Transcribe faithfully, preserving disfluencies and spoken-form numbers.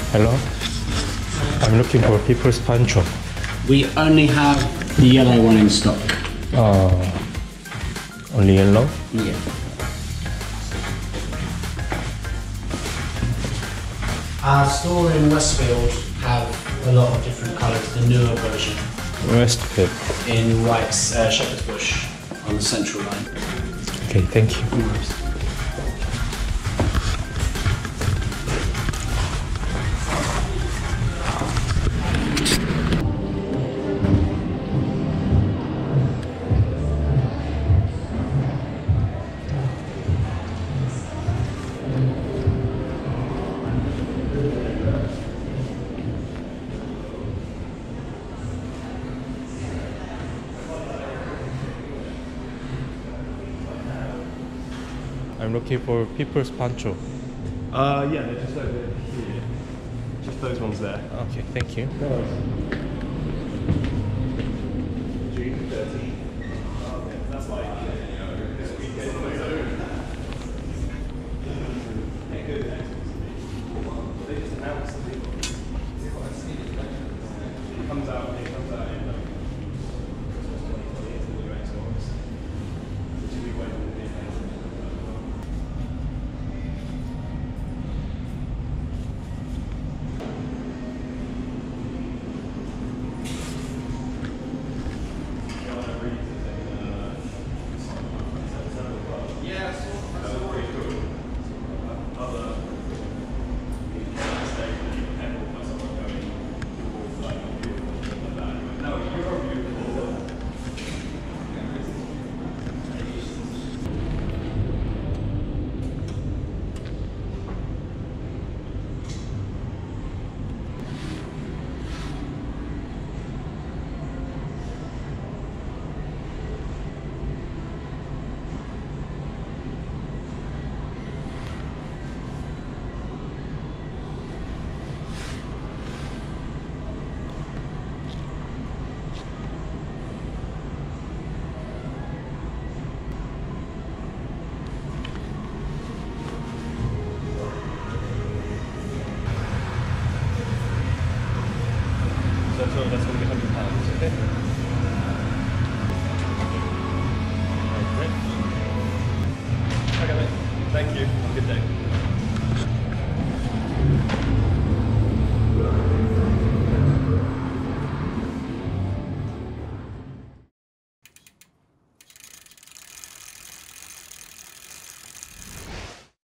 Hello? I'm looking for People's Pancho. We only have the yellow one in stock. Uh, only yellow? Yeah. Our store in Westfield have a lot of different colours, the newer version. Westfield. In White's uh, Shepherd's Bush on the central line. Okay, thank you. No worries. I'm looking for People's Pancho. Uh, yeah, they're just over here. Just those ones there. Okay, thank you. No worries. June thirteenth. Okay, that's like this weekend. They just announced the thing. It comes out, it comes out in like Christmas twenty twenty, it's the new Xbox. Which will be when the So that's going to be one hundred pounds, okay?